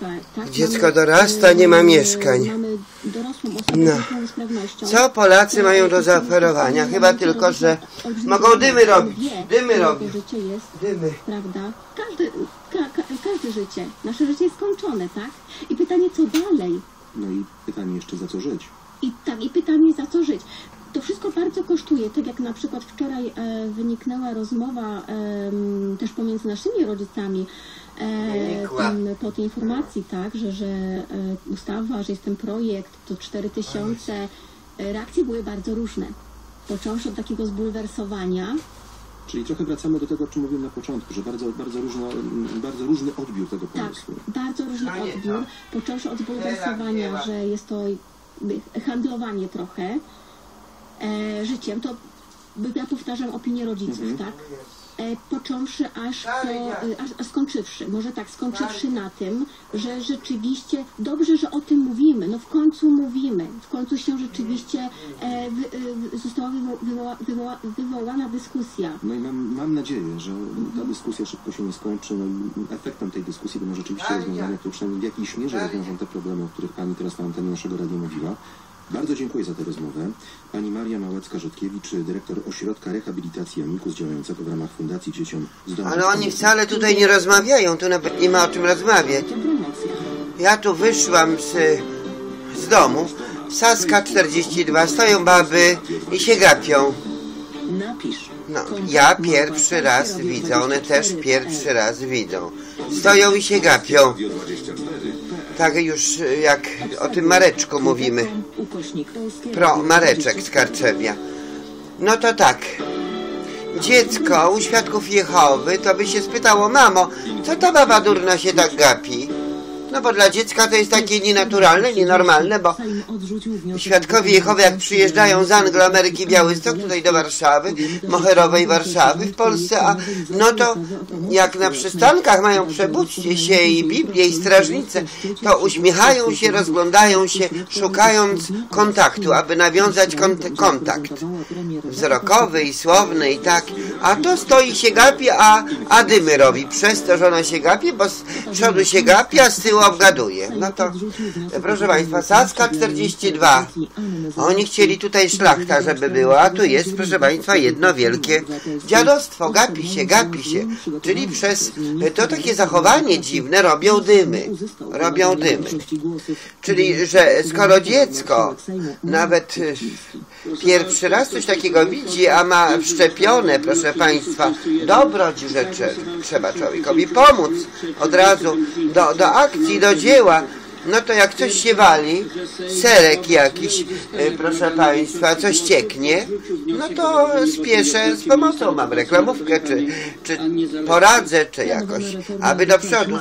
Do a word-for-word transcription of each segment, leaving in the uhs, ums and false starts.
dziecka. Tak? Dziecko mamy, dorasta, nie ma mieszkań. Mamy dorosłą osobę No. z niepełnosprawnością. Co Polacy mają do zaoferowania? Chyba tylko, że mogą dymy robić. Dymy robić. Życie jest, Dymy. prawda? Każde, ka, ka, każde życie. Nasze życie jest skończone, tak? I pytanie, co dalej? No i pytanie jeszcze, za co żyć? I tak, i pytanie, za co żyć? To wszystko bardzo kosztuje, tak jak na przykład wczoraj e, wyniknęła rozmowa e, też pomiędzy naszymi rodzicami e, tam, po tej informacji, tak, że, że e, ustawa, że jest ten projekt, to cztery tysiące, e, reakcje były bardzo różne. Począwszy od takiego zbulwersowania. Czyli trochę wracamy do tego, o czym mówiłem na początku, że bardzo, bardzo, różno, bardzo różny odbiór tego pomysłu. Tak, bardzo różny odbiór, począwszy od zbulwersowania, że jest to handlowanie trochę e, życiem, to ja powtarzam opinię rodziców, mhm. tak? E, począwszy aż po, e, aż, aż skończywszy, może tak, skończywszy na tym, że rzeczywiście dobrze, że o tym mówimy, no w końcu mówimy, w końcu się rzeczywiście e, wy, e, została wywo, wywoła, wywoła, wywołana dyskusja. No i mam, mam nadzieję, że ta dyskusja szybko się nie skończy, no i efektem tej dyskusji będą rzeczywiście rozwiązania, które przynajmniej w jakiejś mierze rozwiążą te problemy, o których Pani teraz na antenie naszego radia mówiła. Bardzo dziękuję za tę rozmowę. Pani Maria Małecka-Rzodkiewicz, dyrektor Ośrodka Rehabilitacji Amicus, działającego w ramach Fundacji Dzieciom z Domu. Ale oni wcale tutaj nie rozmawiają, tu nawet nie ma o czym rozmawiać. Ja tu wyszłam z, z domu, Saska czterdzieści dwa, stoją baby i się gapią. No, ja pierwszy raz widzę, one też pierwszy raz widzą. Stoją i się gapią. Tak już jak o tym Mareczku mówimy. Pro Mareczek z Karczewia. No to tak. Dziecko u Świadków Jehowy to by się spytało: mamo, co ta baba durna się tak gapi? No bo dla dziecka to jest takie nienaturalne, nienormalne, bo Świadkowie Jehowy jak przyjeżdżają z Anglii, Ameryki, Białystok, tutaj do Warszawy, Moherowej Warszawy w Polsce, a no to jak na przystankach mają przebudźcie się i Biblię i strażnicę, to uśmiechają się, rozglądają się, szukając kontaktu, aby nawiązać kont kontakt wzrokowy i słowny i tak, a to stoi się gapi, a, a dymy robi przez to, że ona się gapi, bo z przodu się gapi, a z tyłu obgaduje. No to, proszę Państwa, Saska czterdzieści dwa. Oni chcieli tutaj szlachta, żeby była, a tu jest, proszę Państwa, jedno wielkie dziadostwo. Gapi się, gapi się. Czyli przez to takie zachowanie dziwne robią dymy. Robią dymy. Czyli, że skoro dziecko nawet pierwszy raz coś takiego widzi, a ma wszczepione, proszę Państwa, dobroć rzeczy, trzeba człowiekowi pomóc od razu do, do akcji, do dzieła. No to jak coś się wali, serek jakiś, proszę Państwa, coś cieknie, no to spieszę z pomocą, mam reklamówkę, czy, czy poradzę, czy jakoś, aby do przodu.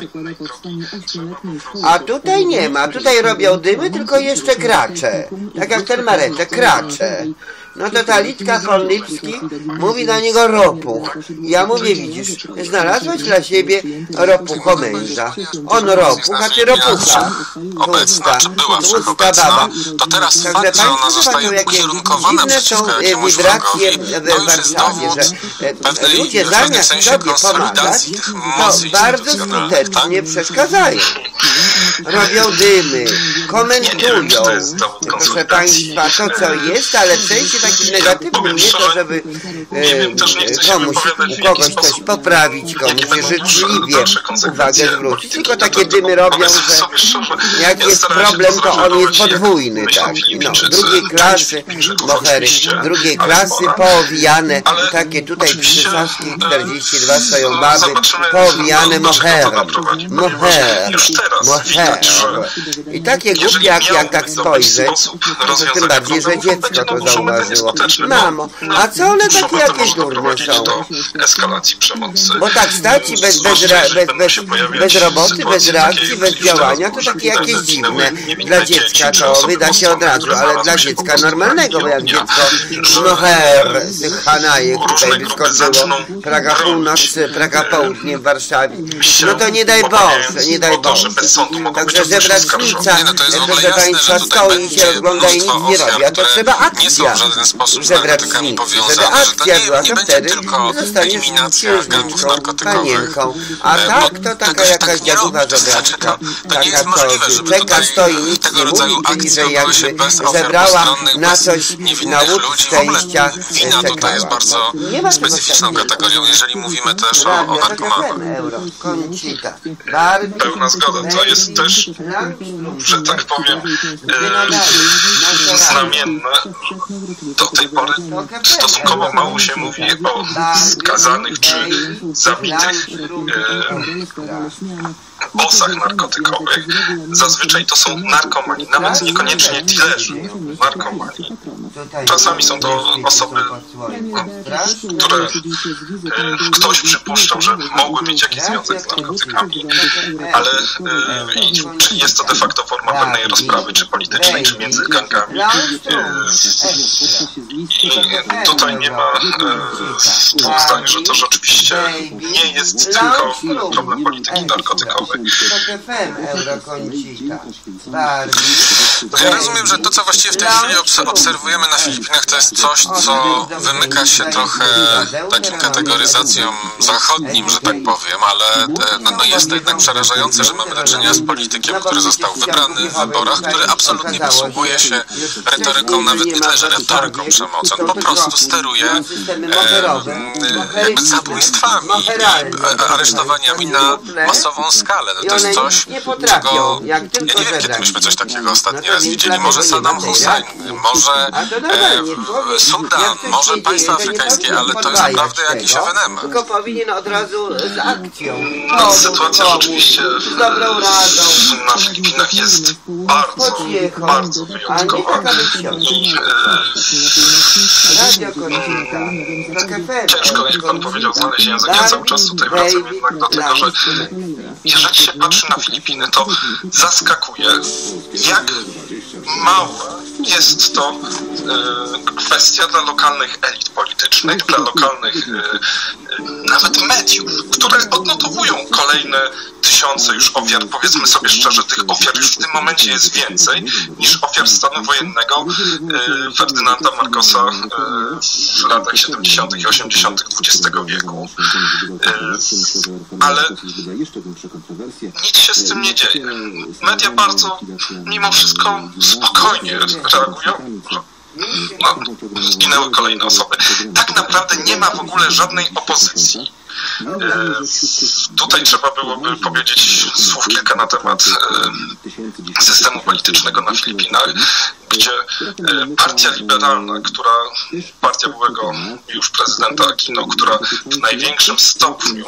A tutaj nie ma, tutaj robią dymy, tylko jeszcze kracze, tak jak ten Mareczek, kracze. No to ta Litka Kolnicki mówi na niego ropuch. Ja mówię, widzisz, znalazłeś dla siebie ropuchomęża. On ropuch, a ty ropucha. Obecna, czy była wszechobecna, to teraz fakt, że ona zostaje ukierunkowana przeciwko jakiemuś wrogowi, to już jest dowód pewnej, ludzie w zamiast pewnym sensie sobie pomagać, konsolidacji tych to mocy bardzo skutecznie przeszkadzają. Robią dymy, komentują. Proszę Państwa, to co jest, ale w sensie takim negatywnym, nie to, żeby e, komuś, u kogoś coś poprawić, komuś życzliwie uwagę zwrócić, tylko takie dymy robią, że jak jest problem, to on jest podwójny, tak. No, drugiej klasy, mohery, drugiej klasy, poowijane, takie tutaj przy Saskiej czterdzieści dwa stoją baby, poowijane moherem, moher, moher. I takie głupie, jak, jak tak spojrzeć, to tym bardziej, że dziecko to zauważyło. Mamo, a co one takie jakieś durne są? Bo tak stać i bez, bez, bez, bez, bez roboty, bez reakcji, bez działania, to takie jakieś dziwne. Dla dziecka to wyda się od razu, ale dla dziecka normalnego, bo jak dziecko moher z tych Hanajek tutaj wyskoczyło, Praga Północ, Praga Południe w Warszawie, no to nie daj Boże, nie daj Boże. bez sądu mogą być Także zebracznica, nie, no to jest proszę Państwa, stoi i się rozgląda i nic nie robi, a to trzeba akcja nie są w żaden sposób z narkotykami powiązane, żeby akcja była, nie, to nie wtedy tylko zostaniesz księżniczką, panienką, a tak to taka jakaś dziaduwa zebraczka, taka co czeka, stoi, nic nie mówi, czyli że jakby zebrała na coś, na łód szczęścia jest bardzo specyficzną kategorią, jeżeli mówimy też o, o narkomanach. Pełna zgoda. To jest też, że tak powiem, e, znamienne. Do tej pory stosunkowo mało się mówi o skazanych czy zabitych e, bosach narkotykowych. Zazwyczaj to są narkomani, nawet niekoniecznie dealerzy, narkomani. Czasami są to osoby, które e, ktoś przypuszczał, że mogły mieć jakiś związek z narkotykami, ale e, i, jest to de facto forma pewnej rozprawy, czy politycznej, czy między gangami. E, I tutaj nie ma e, dwóch zdań, że to rzeczywiście nie jest tylko problem polityki narkotykowej. Ja rozumiem, że to, co właściwie w tej chwili obserwujemy na Filipinach, to jest coś, co wymyka się trochę takim kategoryzacjom zachodnim, że tak powiem, ale no, no jest to jednak przerażające, że mamy do czynienia z politykiem, który został wybrany w wyborach, który absolutnie posługuje się retoryką, nawet nie tyle, że retoryką przemocą, po prostu steruje e, jakby zabójstwami, i aresztowaniami na masową skalę. No to jest coś, czego ja nie wiem, kiedy myśmy coś takiego ostatni raz widzieli. Może Saddam Hussein, może e, Sudan, może państwa afrykańskie, ale to jest naprawdę jakiś ewenement. Tylko powinien od razu z akcją. No, sytuacja rzeczywiście na Filipinach jest bardzo, bardzo wyjątkowa. I, e, ciężko, jak pan powiedział, znaleźć język. Ja cały czas tutaj wracam jednak do tego, że jeżeli się patrzy na Filipiny, to zaskakuje, jak mało jest to e, kwestia dla lokalnych elit politycznych, dla lokalnych e, nawet mediów, które odnotowują kolejne tysiące już ofiar. Powiedzmy sobie szczerze, tych ofiar już w tym momencie jest więcej niż ofiar stanu wojennego e, Ferdynanda Marcosa e, w latach siedemdziesiątych i osiemdziesiątych dwudziestego wieku. E, ale nic się z tym nie dzieje. Media bardzo, mimo wszystko, spokojnie reagują. No, zginęły kolejne osoby. Tak naprawdę nie ma w ogóle żadnej opozycji. E, tutaj trzeba byłoby powiedzieć słów kilka na temat e, systemu politycznego na Filipinach, gdzie e, partia liberalna, która, partia byłego już prezydenta Aquino, która w największym stopniu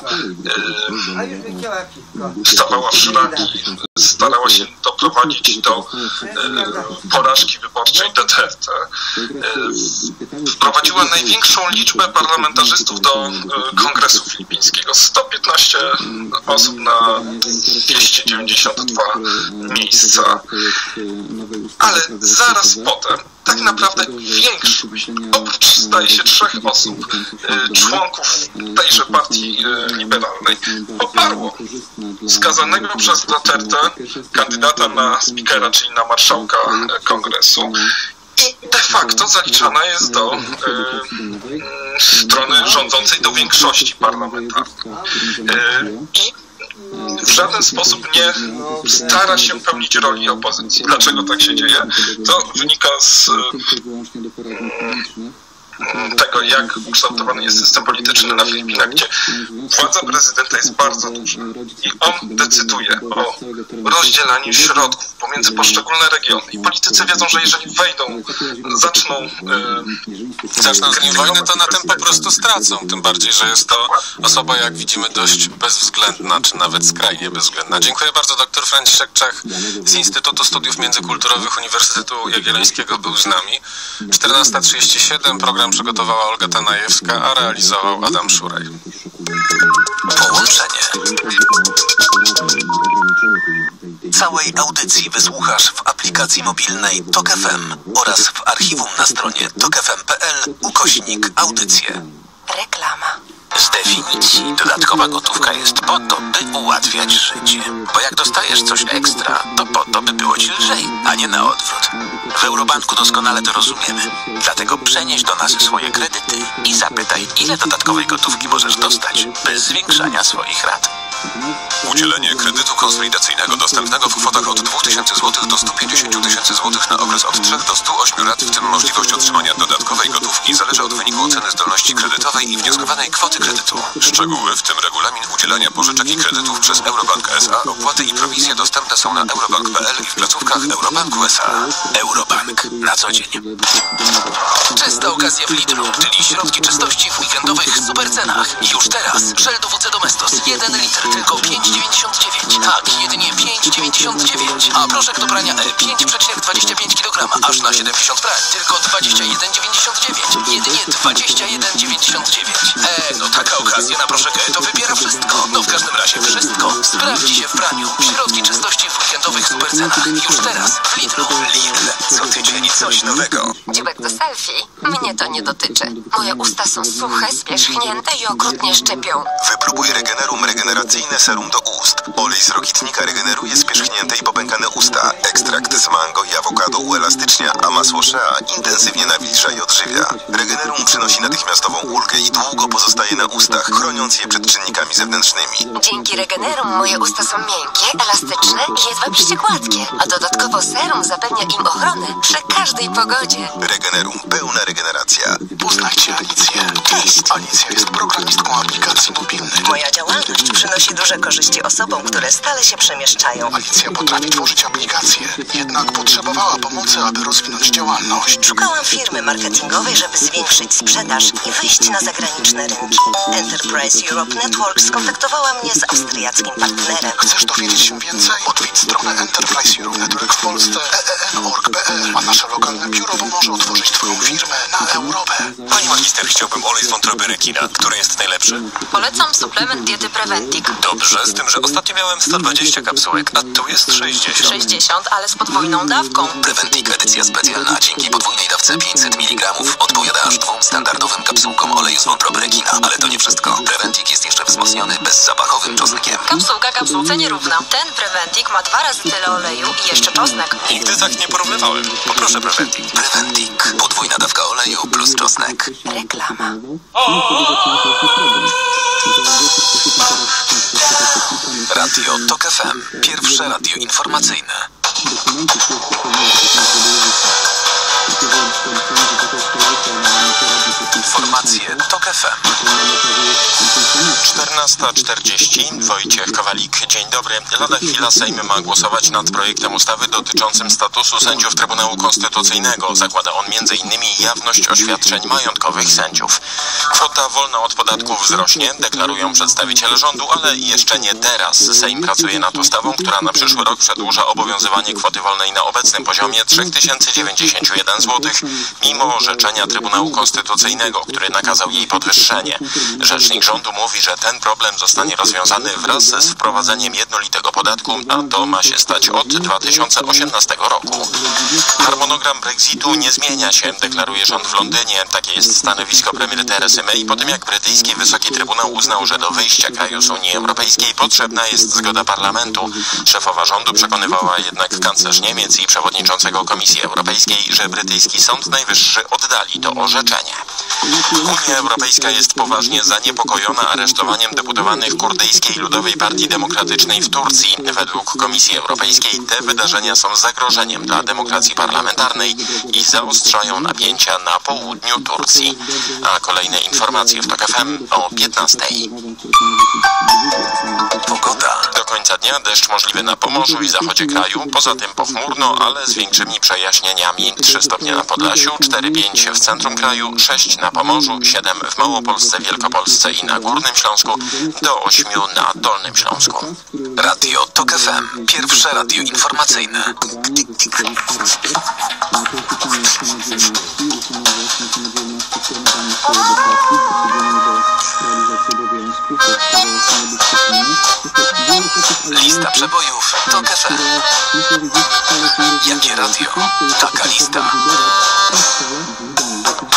e, stawała w szranki, starała się doprowadzić do e, porażki wyborczej Duterte, e, wprowadziła największą liczbę parlamentarzystów do e, Kongresu Filipińskiego. sto piętnaście osób na dwieście dziewięćdziesiąt dwa miejsca. Ale zaraz potem tak naprawdę większość, oprócz zdaje się trzech osób, członków tejże partii liberalnej, poparło skazanego przez Duterte kandydata na speakera, czyli na marszałka kongresu. I de facto zaliczana jest do e, strony rządzącej, do większości parlamentarnej. E, I w żaden sposób nie stara się pełnić roli opozycji. Dlaczego tak się dzieje? To wynika z tego, jak ukształtowany jest system polityczny na Filipinach, gdzie władza prezydenta jest bardzo duża i on decyduje o rozdzielaniu środków pomiędzy poszczególne regiony. I politycy wiedzą, że jeżeli wejdą, zaczną e, zaczną z nim wojnę, to na tym po prostu stracą. Tym bardziej, że jest to osoba, jak widzimy, dość bezwzględna, czy nawet skrajnie bezwzględna. Dziękuję bardzo. Doktor Franciszek Czech z Instytutu Studiów Międzykulturowych Uniwersytetu Jagiellońskiego był z nami. czternasta trzydzieści siedem, program przygotowała Olga Tanajewska, a realizował Adam Szuraj. Połączenie. Całej audycji wysłuchasz w aplikacji mobilnej Tok F M oraz w archiwum na stronie tok f m kropka p l ukośnik audycje. Reklama. Z definicji dodatkowa gotówka jest po to, by ułatwiać życie. Bo jak dostajesz coś ekstra, to po to, by było ci lżej, a nie na odwrót. W Eurobanku doskonale to rozumiemy. Dlatego przenieś do nas swoje kredyty i zapytaj, ile dodatkowej gotówki możesz dostać bez zwiększania swoich rat. Udzielenie kredytu konsolidacyjnego dostępnego w kwotach od dwóch tysięcy złotych do stu pięćdziesięciu tysięcy złotych na okres od trzech do stu ośmiu lat, w tym możliwość otrzymania dodatkowej gotówki, zależy od wyniku oceny zdolności kredytowej i wnioskowanej kwoty kredytu. Szczegóły, w tym regulamin udzielania pożyczek i kredytów przez Eurobank S A, opłaty i prowizje dostępne są na eurobank kropka p l i w placówkach Eurobanku S A. Eurobank. Na co dzień. Czysta okazja w Lidlu, czyli środki czystości w weekendowych supercenach. Już teraz żel do W C Domestos jeden litr, tylko pięć dziewięćdziesiąt dziewięć. Tak, jedynie pięć dziewięćdziesiąt dziewięć. A proszek do prania E pięć przecinek dwadzieścia pięć kilograma, aż na siedemdziesiąt prań, tylko dwadzieścia jeden dziewięćdziesiąt dziewięć. Jedynie dwadzieścia jeden dziewięćdziesiąt dziewięć. E, no taka okazja na proszek E to wybiera wszystko. No w każdym razie wszystko sprawdzi się w praniu. Środki czystości w weekendowych supercenach. Już teraz w Lidlu. Lidl. Co tydzień coś nowego. Dziubek do selfie? Mnie to nie dotyczy. Moje usta są suche, spierzchnięte i okrutnie szczypią. Wypróbuj Regenerum regeneracyjne serum do ust. Olej z rokitnika regeneruje spierzchnięte i popękane usta. Ekstrakt z mango i awokado uelastycznia, a masło shea intensywnie nawilża i odżywia. Regenerum przynosi natychmiastową ulgę i długo pozostaje na ustach, chroniąc je przed czynnikami zewnętrznymi. Dzięki Regenerum moje usta są miękkie, elastyczne i jedwabiście gładkie, a dodatkowo serum zapewnia im ochronę przy każdej pogodzie. Regenerum. Pełna regeneracja. Poznajcie Alicję. Cześć. Alicja jest programistką aplikacji mobilnej. Moja działalność przynosi duże korzyści osobom, które stale się przemieszczają. Alicja potrafi tworzyć aplikacje, jednak potrzebowała pomocy, aby rozwinąć działalność. Szukałam firmy marketingowej, żeby zwiększyć sprzedaż i wyjść na zagraniczne rynki. Enterprise Europe Network skontaktowała mnie z austriackim partnerem. Chcesz dowiedzieć się więcej? Odwiedź stronę Enterprise Europe Network w Polsce e e n kropka org kropka p l, a nasze lokalne biuro pomoże otworzyć Twoją firmę na Europę. Pani magister, chciałbym olej z wątroby rekina. Który jest najlepszy? Polecam suplement diety Preventic. Dobrze, z tym, że ostatnio miałem sto dwadzieścia kapsułek, a tu jest sześćdziesiąt. sześćdziesiąt, ale z podwójną dawką. Preventic edycja specjalna. Dzięki podwójnej dawce pięćset miligramów odpowiada aż dwóm standardowym kapsułkom oleju z wątroby rekina. Ale to nie wszystko. Preventic jest jeszcze wzmocniony bezzapachowym czosnkiem. Kapsułka kapsułce nierówna. Ten Preventic ma dwa razy tyle oleju i jeszcze czosnek. Nigdy tak nie porównywałem. Poproszę Preventic. Preventic. Podwójna dawka oleju plus czosnek. Reklama. Radio Tok F M. Pierwsze radio informacyjne. Informacje Tok F M. czternasta czterdzieści. Wojciech Kowalik. Dzień dobry. Lada chwila Sejm ma głosować nad projektem ustawy dotyczącym statusu sędziów Trybunału Konstytucyjnego. Zakłada on między innymi jawność oświadczeń majątkowych sędziów. Kwota wolna od podatków wzrośnie, deklarują przedstawiciele rządu, ale jeszcze nie teraz. Sejm pracuje nad ustawą, która na przyszły rok przedłuża obowiązywanie kwoty wolnej na obecnym poziomie trzy tysiące dziewięćdziesiąt jeden złotych, mimo orzeczenia Trybunału Konstytucyjnego, który nakazał jej podwyższenie. Rzecznik rządu mówi, że ten problem zostanie rozwiązany wraz z wprowadzeniem jednolitego podatku, a to ma się stać od dwa tysiące osiemnastego roku. Harmonogram Brexitu nie zmienia się, deklaruje rząd w Londynie. Takie jest stanowisko premier Teresy May po tym, jak brytyjski Wysoki Trybunał uznał, że do wyjścia kraju z Unii Europejskiej potrzebna jest zgoda parlamentu. Szefowa rządu przekonywała jednak kanclerz Niemiec i przewodniczącego Komisji Europejskiej, że brytyjski Sąd Najwyższy oddali to orzeczenie. Unia Europejska jest poważnie zaniepokojona aresztowaniem deputowanych Kurdyjskiej Ludowej Partii Demokratycznej w Turcji. Według Komisji Europejskiej te wydarzenia są zagrożeniem dla demokracji parlamentarnej i zaostrzają napięcia na południu Turcji. A kolejne informacje w Tok F M o piętnastej. Pogoda. Do końca dnia deszcz możliwy na Pomorzu i zachodzie kraju, poza tym pochmurno, ale z większymi przejaśnieniami. trzy stopnie na Podlasiu, cztery pięć w centrum kraju, sześć na Pomorzu, siedem w Małopolsce, Wielkopolsce i na Górnym Śląsku, do ośmiu na Dolnym Śląsku. Radio Tok F M. Pierwsze radio informacyjne. Lista przebojów Tok F M. Jakie radio? Taka lista.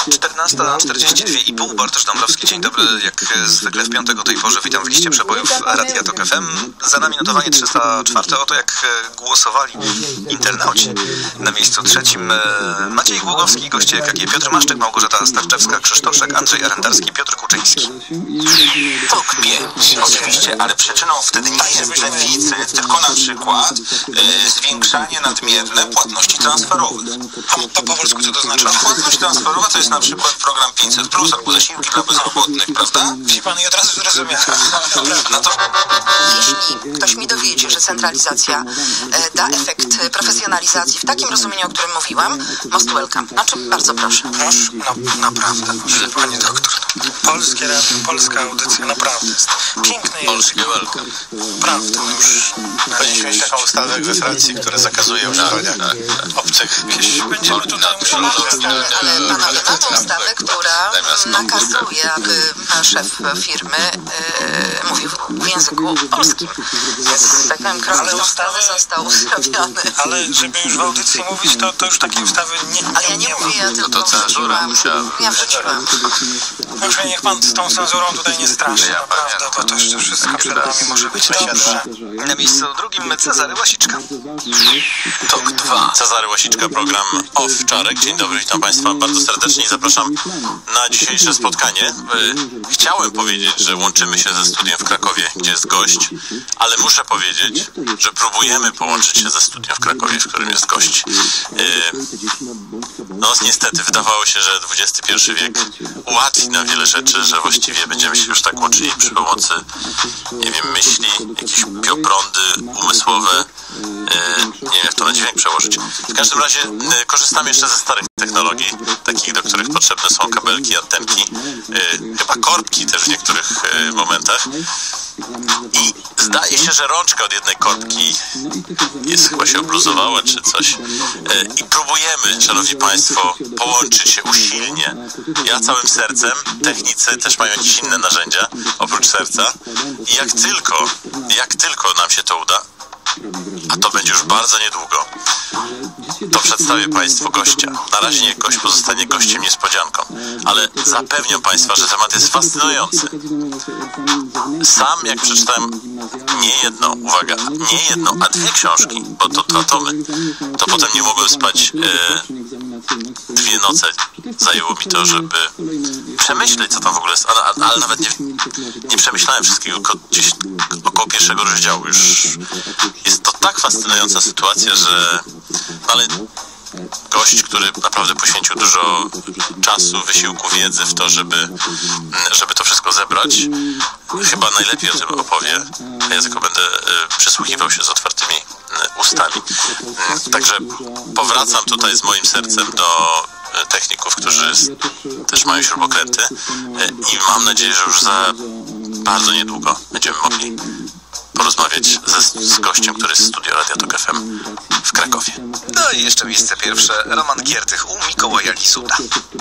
czternasta czterdzieści dwa i pół. Bartosz Dąbrowski, dzień dobry. Jak zwykle w piątek o tej porze witam w liście przebojów Radia Tok F M. Za nami notowanie trzysta cztery. Oto jak głosowali internauci. Na miejscu trzecim Maciej Głogowski, goście K G, Piotr Maszczyk, Małgorzata Starczewska, Krzysztof Szek, Andrzej Arendarski, Piotr Kuczyński. Tok pięć. Oczywiście, ale przyczyną wtedy nie jest deficyt, tylko na przykład e, zwiększanie nadmierne płatności transferowych. A po, po polsku co to znaczy? Płatność transferowa to jest na przykład program pięćset plus albo zasiłki dla bezrobotnych, prawda? Wie pan, i od razu zrozumiałem. No to Jeśli ktoś mi dowiedzie, że centralizacja e, da efekt profesjonalizacji w takim rozumieniu, o którym mówiłam, most welcome. Znaczy, bardzo proszę. Proszę, no naprawdę, pani doktor. Polskie radio, polska audycja, naprawdę jest piękne. Polskie welcome. Prawda, już powinniśmy mieć taką ustawę jak we Francji, która zakazuje używania obcych pieśni. Będziemy tutaj musieli... Ale panowie, mamy ustawę, która nakazuje, aby szef firmy e, mówił w języku polskim. Więc tak powiem, krok Ale ustawy został zrobiony. Ale żeby już w audycji mówić, to, to już takiej ustawy nie, nie, Ale ja nie, nie mówię, ja tylko to cenzura wrzuciłam. musiała. Ja wrzuciłam. Już niech pan z tą cenzurą tutaj nie straszy, naprawdę, bo to jeszcze wszystko przed nami może być dobrze. Na miejscu drugim Cezary Łasiczka. Tok dwa. Cezary Łasiczka, program Off Czarek. Dzień dobry, witam Państwa bardzo serdecznie i zapraszam na dzisiejsze spotkanie. Chciałem powiedzieć, że łączymy się ze studiem w Krakowie, gdzie jest gość, ale muszę powiedzieć, że próbujemy połączyć się ze studiem w Krakowie, w którym jest gość. No niestety, wydawało się, że dwudziesty pierwszy wiek ułatwi nam wiele rzeczy, że właściwie będziemy się już tak łączyli przy pomocy, nie wiem, myśli, jakieś bioprądy umysłowe, nie wiem jak to na dźwięk przełożyć. W każdym razie korzystamy jeszcze ze starych technologii, takich, do których potrzebne są kabelki, antenki, chyba korbki też w niektórych momentach. I zdaje się, że rączka od jednej korbki jest chyba się obluzowała czy coś. I próbujemy, szanowni Państwo, połączyć się usilnie. Ja całym sercem, technicy też mają dziś inne narzędzia oprócz serca. I jak tylko, jak tylko nam się to uda, a to będzie już bardzo niedługo, to przedstawię Państwu gościa. Na razie niech gość pozostanie gościem niespodzianką, ale zapewniam Państwa, że temat jest fascynujący. Sam jak przeczytałem nie jedną, uwaga, nie jedną, a dwie książki, bo to dwa tomy, to potem nie mogłem spać e, dwie noce. Zajęło mi to, żeby przemyśleć, co tam w ogóle jest, ale, ale nawet nie, nie przemyślałem wszystkiego, gdzieś około pierwszego rozdziału już. Jest to tak fascynująca sytuacja, że no ale gość, który naprawdę poświęcił dużo czasu, wysiłku, wiedzy w to, żeby, żeby to wszystko zebrać, chyba najlepiej o tym opowie, a ja tylko będę przysłuchiwał się z otwartymi ustami. Także powracam tutaj z moim sercem do techników, którzy też mają śrubokręty i mam nadzieję, że już za bardzo niedługo będziemy mogli porozmawiać ze, z gościem, który jest w studio Radia Tok F M w Krakowie. No i jeszcze miejsce pierwsze. Roman Giertych u Mikołaja Lizuta.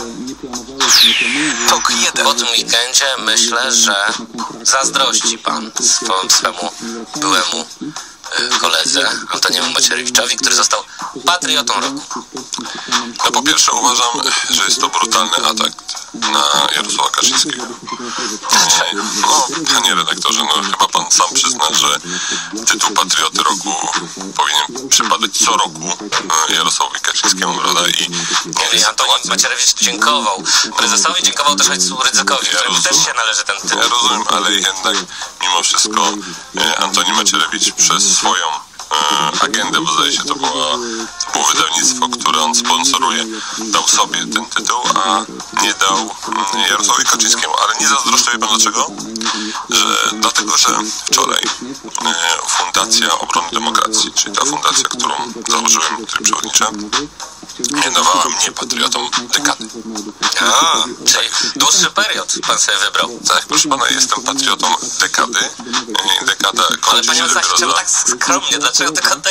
Tok jeden. Po tym weekendzie myślę, że zazdrości pan swo, swemu byłemu koledze Antoniemu Macierewiczowi, który został patriotą roku. No po pierwsze uważam, że jest to brutalny atak na Jarosława Kaczyńskiego. No, panie redaktorze, no chyba pan sam przyzna, że tytuł Patrioty Roku powinien przypadać co roku Jarosławowi Kaczyńskiemu, prawda? I nie, Antoni Macierewicz dziękował prezesowi, dziękował też ojcu Rydzykowi, ja któremu też się należy ten tytuł. Ja rozumiem, ale jednak mimo wszystko Antoni Macierewicz przez swoją agendę, bo zdaje się to, była, to było wydawnictwo, które on sponsoruje, dał sobie ten tytuł, a nie dał Jarosławowi Kaczyńskiemu. Ale nie zazdroszczę, wie pan dlaczego? Że dlatego, że wczoraj Fundacja Obrony Demokracji, czyli ta fundacja, którą założyłem, której przewodniczę, mianowała mnie patriotą dekady. A, czyli dłuższy period pan sobie wybrał. Tak, proszę pana, jestem patriotą dekady. Dekada ale panie Macierewicz, czemu tak skromnie? Dlaczego tylko dekady?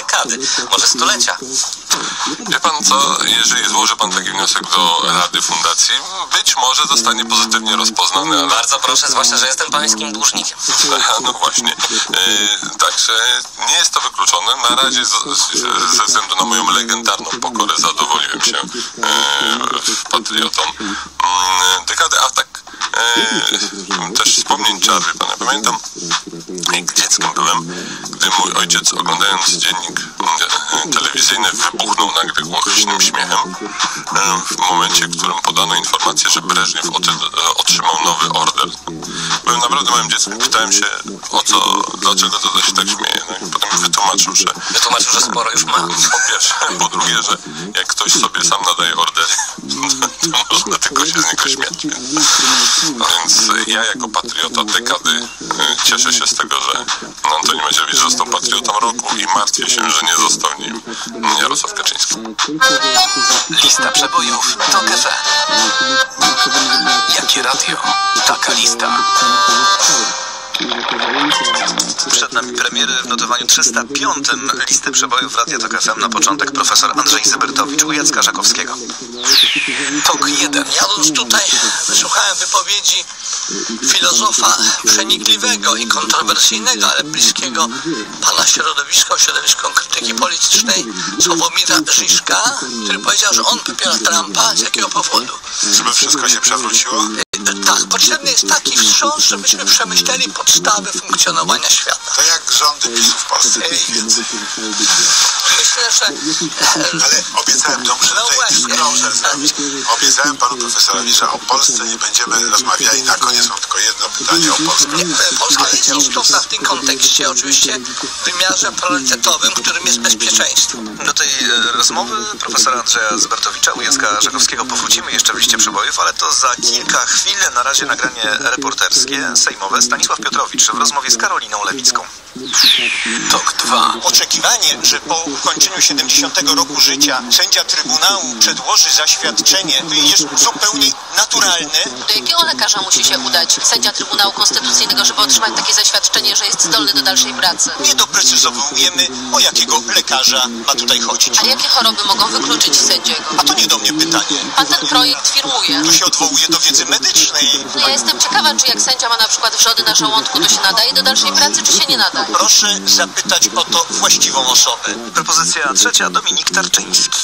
dekady, może stulecia. Wie pan co, jeżeli złoży pan taki wniosek do Rady Fundacji, być może zostanie pozytywnie rozpoznany, ale... Bardzo proszę, zwłaszcza, że jestem pańskim dłużnikiem. No właśnie. E, także nie jest to wykluczone. Na razie z, z, ze względu na moją legendarną pokorę zadowoliłem się e, patriotom e, dekady, a tak e, też wspomnień czarny, pan. Ja pamiętam, jak dzieckiem byłem, gdy mój ojciec, oglądając dziennik e, telewizyjny, wybuchnął nagle głośnym śmiechem e, w momencie, w którym podano informację, że Breżniew otrzymał nowy order. Byłem naprawdę małym dzieckiem, pytałem się, o co, dlaczego to się tak śmieje. No i potem mi wytłumaczył, że... Wytłumaczył, że sporo już ma. Po pierwsze, po drugie, że jak ktoś sobie sam nadaje ordery, to można tylko się z niego śmiać. Więc ja jako patriota dekady cieszę się z tego, że Antoni Macierewicz został patriotą roku i martwię się, że nie został nim Jarosław Kaczyński. Lista przebojów to K F. Jakie radio? Taka lista. Przed nami premiery w notowaniu trzysta piątym listy przebojów Radia Tok F M. Na początek profesor Andrzej Zybertowicz u Jacka Żakowskiego. Tok jeden. Ja już tutaj wysłuchałem wypowiedzi filozofa przenikliwego i kontrowersyjnego, ale bliskiego pana środowiska, środowiską krytyki politycznej Sławomira Žižka, który powiedział, że on popiera Trumpa. Z jakiego powodu? Żeby wszystko się przewróciło? Tak, potrzebny jest taki wstrząs, żebyśmy przemyśleli podstawy funkcjonowania świata. To jak rządy PiS w Polsce mniej więcej. Myślę, że... Ale obiecałem, to muszę no tutaj disclosure zrobić. Obiecałem panu profesorowi, że o Polsce nie będziemy rozmawiali. Na koniec mam tylko jedno pytanie o Polskę. Nie, Polska jest istotna w tym kontekście, oczywiście w wymiarze priorytetowym, którym jest bezpieczeństwo. Do tej e, rozmowy profesora Andrzeja Zybertowicza u Jacka Żakowskiego powrócimy jeszcze w liście przebojów, ale to za kilka chwil. Na razie nagranie reporterskie, sejmowe. Stanisław Piotrowicz w rozmowie z Karoliną Lewicką. Tok dwa. Oczekiwanie, że po ukończeniu siedemdziesiątego roku życia sędzia Trybunału przedłoży zaświadczenie, jest zupełnie naturalne. Do jakiego lekarza musi się udać sędzia Trybunału Konstytucyjnego, żeby otrzymać takie zaświadczenie, że jest zdolny do dalszej pracy? Nie doprecyzowujemy, o jakiego lekarza ma tutaj chodzić. A jakie choroby mogą wykluczyć sędziego? A to nie do mnie pytanie. Pan ten projekt firmuje. Tu się odwołuje do wiedzy medycznej. No ja jestem ciekawa, czy jak sędzia ma na przykład wrzody na żołądku, to się nadaje do dalszej pracy, czy się nie nadaje? Proszę zapytać o to właściwą osobę. Propozycja trzecia, Dominik Tarczyński.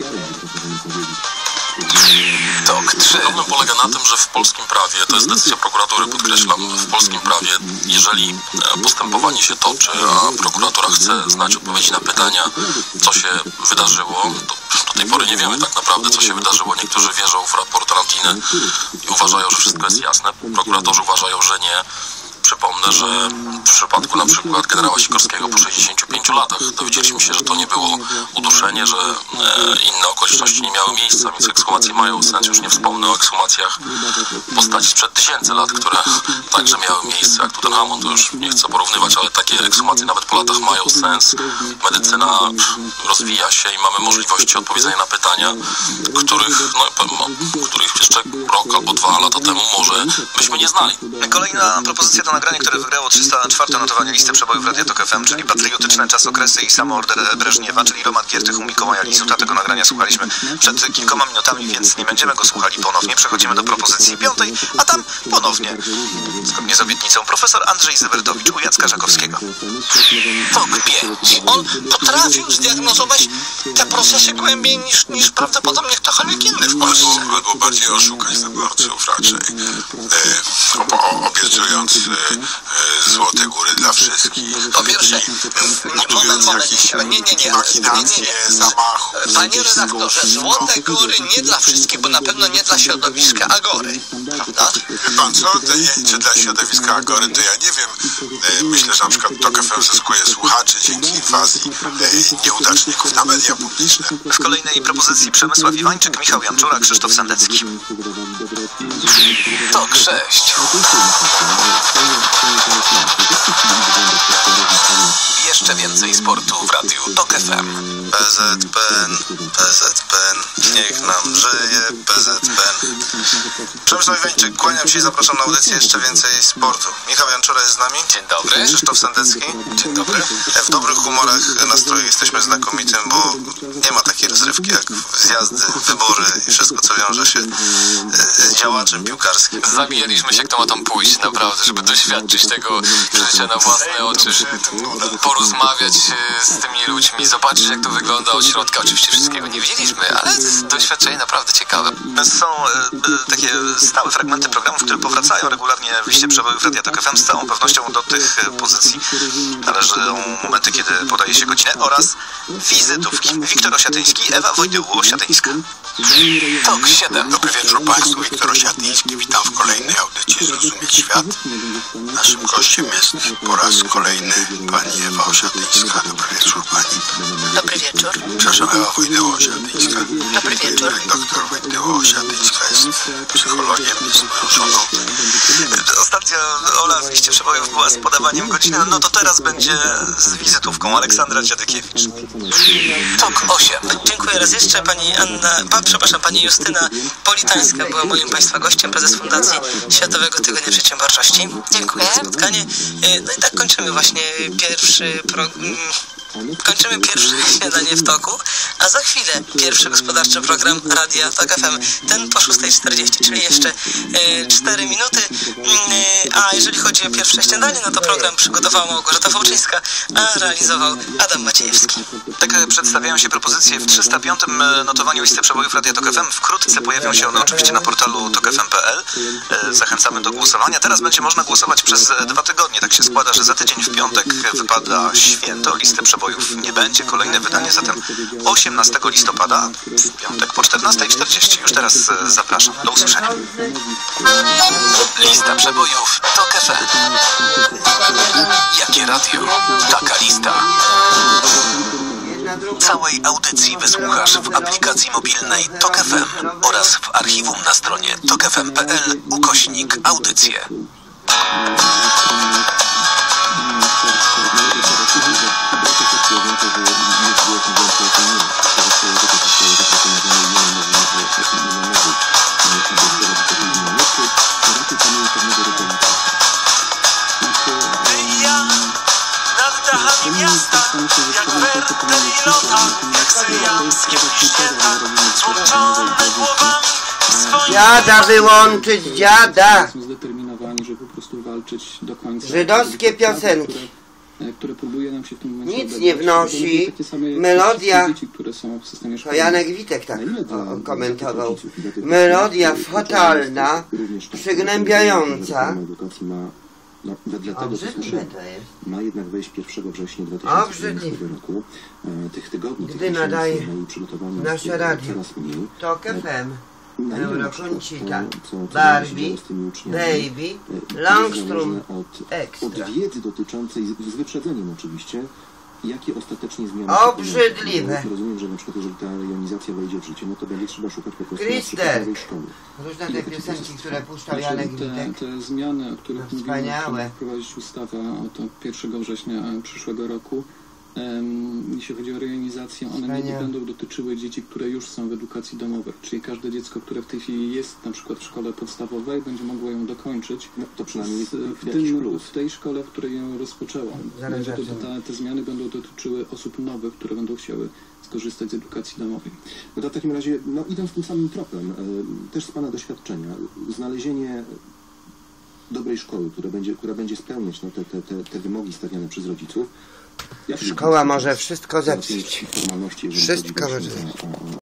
Tok trzy. Problem polega na tym, że w polskim prawie, to jest decyzja prokuratury, podkreślam, w polskim prawie, jeżeli postępowanie się toczy, a prokuratura chce znać odpowiedzi na pytania, co się wydarzyło, to do tej pory nie wiemy tak naprawdę, co się wydarzyło. Niektórzy wierzą w raport Randiny i uważają, że wszystko jest jasne. Prokuratorzy uważają, że nie. Przypomnę, że w przypadku na przykład generała Sikorskiego po sześćdziesięciu pięciu latach dowiedzieliśmy się, że to nie było uduszenie, że e, inne okoliczności nie miały miejsca, więc ekshumacje mają sens. Już nie wspomnę o ekshumacjach postaci sprzed tysięcy lat, które także miały miejsce, jak Tutenhamon, to już nie chcę porównywać, ale takie ekshumacje nawet po latach mają sens. Medycyna rozwija się i mamy możliwości odpowiedzenia na pytania, których, no, których jeszcze rok albo dwa lata temu może byśmy nie znali. Kolejna propozycja to nagranie, które wygrało trzysta czwarte notowanie listy przebojów Radia Tok F M, czyli patriotyczne czasokresy i samoorder Breżniewa, czyli Roman Giertych u Mikołaja Lizuta. Tego nagrania słuchaliśmy przed kilkoma minutami, więc nie będziemy go słuchali ponownie. Przechodzimy do propozycji piątej, a tam ponownie, zgodnie z obietnicą, profesor Andrzej Zybertowicz u Jacka Żakowskiego. Tok pięć. On potrafił zdiagnozować te procesy głębiej niż, niż prawdopodobnie ktokolwiek inny w Polsce. Albo, albo bardziej oszukać wyborców raczej, e, obiecując e, złote góry dla wszystkich. Po pierwsze, moment, moment, nie, nie, nie, nie, machinacje, zamachu. Panie redaktorze, złote góry nie dla wszystkich, bo na pewno nie dla środowiska Agory, prawda? Wie pan co, czy dla środowiska Agory, to ja nie wiem. E, myślę, że na przykład Tok F M zyskuje słuchaczy dzięki inwazji e, nieudaczników na media publiczne. W kolejnej propozycji Przemysław Iwańczyk, Michał Janczura, Krzysztof Sendecki. Tok sześć. Jeszcze więcej sportu w Radiu Tok F M. P Z P N, P Z P N, niech nam żyje P Z P N. Przemysław Iwańczyk, kłaniam się i zapraszam na audycję Jeszcze więcej sportu. Michał Janczura jest z nami. Dzień dobry. Krzysztof Sendecki. Dzień dobry. W dobrych humorach, nastroju jesteśmy znakomitym, bo nie ma takiej rozrywki jak zjazdy, wybory i wszystko, co wiąże się z działaczem piłkarskim. Zabijaliśmy się, kto ma tam pójść, naprawdę, żeby doświadczyć tego życia na własne oczy, porozmawiać z tymi ludźmi, zobaczyć, jak to wygląda od środka. Oczywiście wszystkiego nie widzieliśmy, ale doświadczenie naprawdę ciekawe. Są e, takie stałe fragmenty programów, które powracają regularnie w liście przebojów Radia Tok F M. Z całą pewnością do tych pozycji należą momenty, kiedy podaje się godzinę, oraz wizytówki. Wiktor Osiatyński, Ewa Wojtyło-Osiatyńska. Tok siedem. Dobry wieczór Państwu, Wiktor Osiatyński. Witam w kolejnej audycji Zrozumieć Świat. Naszym gościem jest po raz kolejny pani Ewa Osiatyńska. Dobry wieczór Pani. Dobry wieczór. Przepraszam, Ewa Wojtyło-Osiatyńska. Dobry wieczór. Doktor Wojtyło-Osiatyńska jest psychologiem, z moją żoną. Ostatnio Ola w liście przebojów była z podawaniem godziny, no to teraz będzie z wizytówką. Aleksandra Dziadykiewicz. Tok osiem. Dziękuję raz jeszcze. Pani Anna, pa, przepraszam, pani Justyna Politańska była moim Państwa gościem, prezes Fundacji Światowego Tygodnia Przedsiębiorczości. Dziękuję. Spotkanie. No i tak kończymy właśnie pierwszy program. Kończymy pierwsze śniadanie w toku, a za chwilę pierwszy gospodarczy program Radia Tok F M, ten po szósta czterdzieści, czyli jeszcze e, cztery minuty. E, a jeżeli chodzi o pierwsze śniadanie, no to program przygotowała Małgorzata Wołczyńska, a realizował Adam Maciejewski. Tak przedstawiają się propozycje w trzysta piątym notowaniu listy przebojów Radia Tok F M. Wkrótce pojawią się one oczywiście na portalu tok f m kropka p l. Zachęcamy do głosowania. Teraz będzie można głosować przez dwa tygodnie. Tak się składa, że za tydzień w piątek wypada święto. Listy przebojów nie będzie. Kolejne wydanie zatem osiemnastego listopada, w piątek po czternastej czterdzieści. Już teraz zapraszam. Do usłyszenia. Lista przebojów Tok F M. Jakie radio? Taka lista. Całej audycji wysłuchasz w aplikacji mobilnej Tok F M oraz w archiwum na stronie tok f m kropka p l ukośnik audycje. Nad dachami miasta, jak wertel i lota, jak syjamskie piszczeta, złączone głowami swoimi... Dziada wyłączyć, dziada! Są zdeterminowani, żeby po prostu walczyć do końca. Żydowskie piosenki. Które, które próbuje nam się w tym momencie nic odebrać. nie wnosi. Melodia. Dzieci, które są w systemie to Janek Witek tak o, komentował. Melodia fatalna, przygnębiająca. No, wedle tego, co słyszę, ma jednak wejść pierwszego września dwa tysiące piętnastego roku. E, tych tygodni, gdy tych nadaje przygotowania nasze radio, Tok F M, Eurokoncita, Barbie, Baby, Langstrom, Extra. Od wiedzy dotyczącej, z wyprzedzeniem oczywiście, jakie ostatecznie zmiany... Obrzydliwe! Rozumiem, że na przykład jeżeli ta rejonizacja wejdzie w życie, no to będzie trzeba szukać po prostu Christer. szkoły. Różne te piosenki, które puszczał Janek Witek. Te, te zmiany, o których mówimy, wprowadzić ustawę od pierwszego września przyszłego roku. Um, jeśli chodzi o rejonizację, one Wspaniałe. nie będą dotyczyły dzieci, które już są w edukacji domowej, czyli każde dziecko, które w tej chwili jest na przykład w szkole podstawowej, będzie mogło ją dokończyć. No, to przynajmniej w, w, tym, w tej szkole, w której ją rozpoczęło. Będzie to, te, te zmiany będą dotyczyły osób nowych, które będą chciały skorzystać z edukacji domowej. No to w takim razie, no idąc tym samym tropem, e, też z Pana doświadczenia, znalezienie dobrej szkoły, która będzie, która będzie spełniać no, te, te, te, te wymogi stawiane przez rodziców. Szkoła może wszystko zepsuć. Wszystko może zepsuć.